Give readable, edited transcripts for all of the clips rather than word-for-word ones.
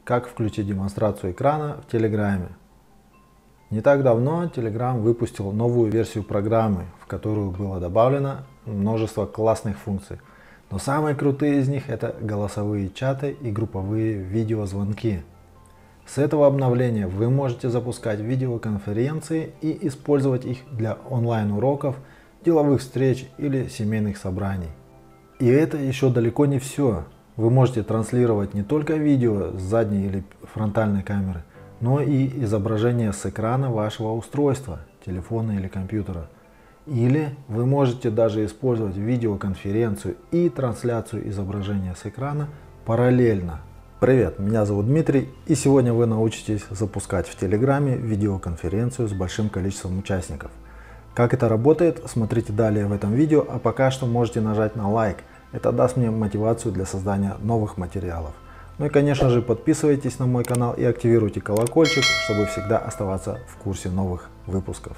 Как включить демонстрацию экрана в Телеграме. Не так давно Telegram выпустил новую версию программы, в которую было добавлено множество классных функций. Но самые крутые из них — это голосовые чаты и групповые видеозвонки. С этого обновления вы можете запускать видеоконференции и использовать их для онлайн-уроков, деловых встреч или семейных собраний. И это еще далеко не все. Вы можете транслировать не только видео с задней или фронтальной камеры, но и изображение с экрана вашего устройства, телефона или компьютера. Или вы можете даже использовать видеоконференцию и трансляцию изображения с экрана параллельно. Привет, меня зовут Дмитрий, и сегодня вы научитесь запускать в Телеграме видеоконференцию с большим количеством участников. Как это работает, смотрите далее в этом видео, а пока что можете нажать на лайк. Это даст мне мотивацию для создания новых материалов. Ну и конечно же подписывайтесь на мой канал и активируйте колокольчик, чтобы всегда оставаться в курсе новых выпусков.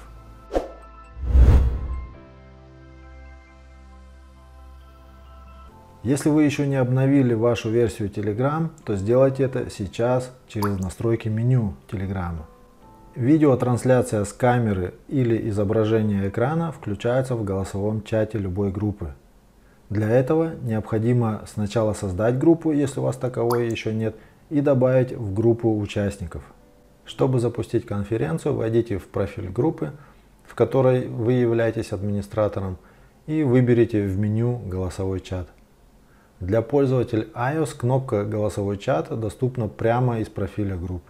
Если вы еще не обновили вашу версию Telegram, то сделайте это сейчас через настройки меню Telegram. Видеотрансляция с камеры или изображение экрана включается в голосовом чате любой группы. Для этого необходимо сначала создать группу, если у вас таковой еще нет, и добавить в группу участников. Чтобы запустить конференцию, войдите в профиль группы, в которой вы являетесь администратором, и выберите в меню «Голосовой чат». Для пользователей iOS кнопка «Голосовой чат» доступна прямо из профиля группы.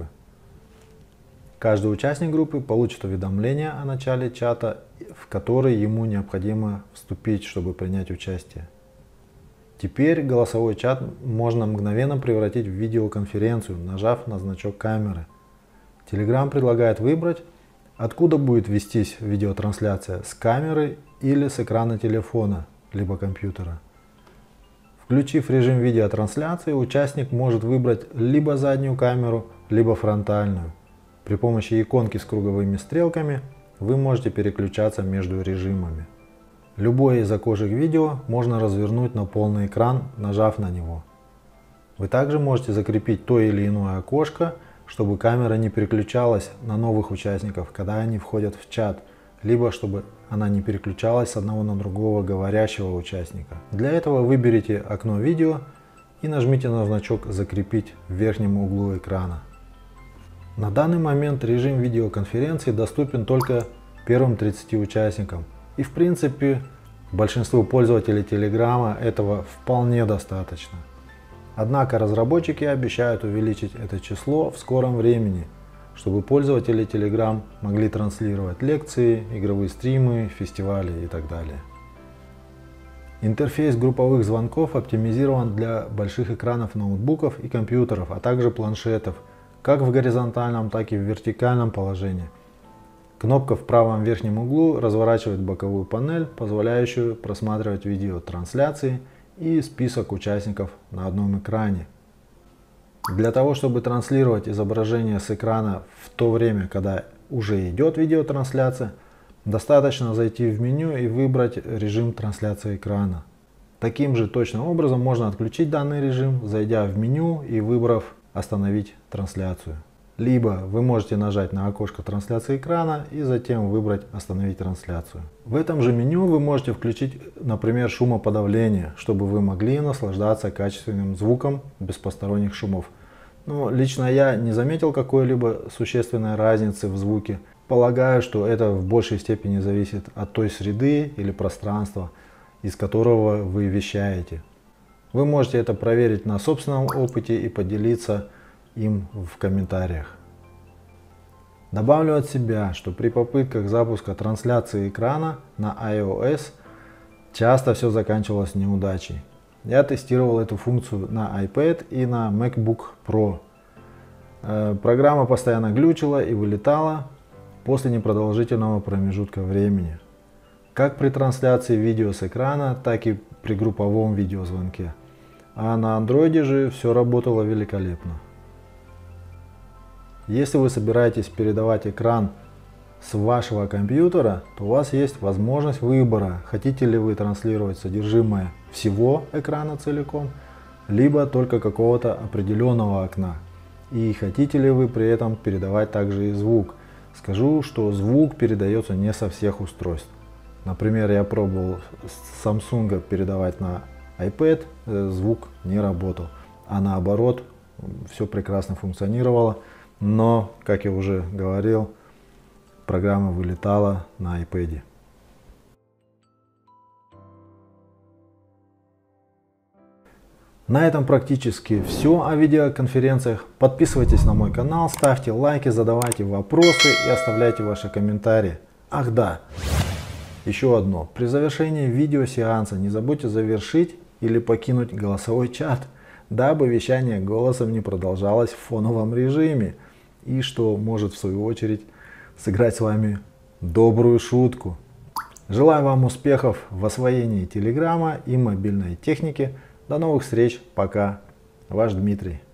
Каждый участник группы получит уведомление о начале чата, в который ему необходимо вступить, чтобы принять участие. Теперь голосовой чат можно мгновенно превратить в видеоконференцию, нажав на значок камеры. Telegram предлагает выбрать, откуда будет вестись видеотрансляция, с камеры или с экрана телефона, либо компьютера. Включив режим видеотрансляции, участник может выбрать либо заднюю камеру, либо фронтальную. При помощи иконки с круговыми стрелками вы можете переключаться между режимами. Любое из окошек видео можно развернуть на полный экран, нажав на него. Вы также можете закрепить то или иное окошко, чтобы камера не переключалась на новых участников, когда они входят в чат, либо чтобы она не переключалась с одного на другого говорящего участника. Для этого выберите окно видео и нажмите на значок «Закрепить» в верхнем углу экрана. На данный момент режим видеоконференции доступен только первым 30 участникам. И в принципе большинству пользователей Telegram этого вполне достаточно. Однако разработчики обещают увеличить это число в скором времени, чтобы пользователи Telegram могли транслировать лекции, игровые стримы, фестивали и так далее. Интерфейс групповых звонков оптимизирован для больших экранов ноутбуков и компьютеров, а также планшетов, как в горизонтальном, так и в вертикальном положении. Кнопка в правом верхнем углу разворачивает боковую панель, позволяющую просматривать видеотрансляции и список участников на одном экране. Для того, чтобы транслировать изображение с экрана в то время, когда уже идет видеотрансляция, достаточно зайти в меню и выбрать режим трансляции экрана. Таким же точным образом можно отключить данный режим, зайдя в меню и выбрав «Остановить трансляцию». Либо вы можете нажать на окошко трансляции экрана и затем выбрать «Остановить трансляцию». В этом же меню вы можете включить, например, шумоподавление, чтобы вы могли наслаждаться качественным звуком без посторонних шумов. Но лично я не заметил какой-либо существенной разницы в звуке. Полагаю, что это в большей степени зависит от той среды или пространства, из которого вы вещаете. Вы можете это проверить на собственном опыте и поделиться им в комментариях. Добавлю от себя, что при попытках запуска трансляции экрана на iOS часто все заканчивалось неудачей. Я тестировал эту функцию на iPad и на MacBook Pro. Программа постоянно глючила и вылетала после непродолжительного промежутка времени. Как при трансляции видео с экрана, так и при групповом видеозвонке. А на Android же все работало великолепно. Если вы собираетесь передавать экран с вашего компьютера, то у вас есть возможность выбора, хотите ли вы транслировать содержимое всего экрана целиком, либо только какого-то определенного окна. и хотите ли вы при этом передавать также и звук. Скажу, что звук передается не со всех устройств. Например, я пробовал с Samsung передавать на iPad, звук не работал, а наоборот, все прекрасно функционировало, но, как я уже говорил, программа вылетала на iPad. На этом практически все о видеоконференциях. Подписывайтесь на мой канал, ставьте лайки, задавайте вопросы и оставляйте ваши комментарии. Ах да, еще одно. При завершении видеосеанса не забудьте завершить или покинуть голосовой чат, дабы вещание голосом не продолжалось в фоновом режиме и что может в свою очередь сыграть с вами добрую шутку. Желаю вам успехов в освоении телеграмма и мобильной техники. До новых встреч. Пока. Ваш Дмитрий.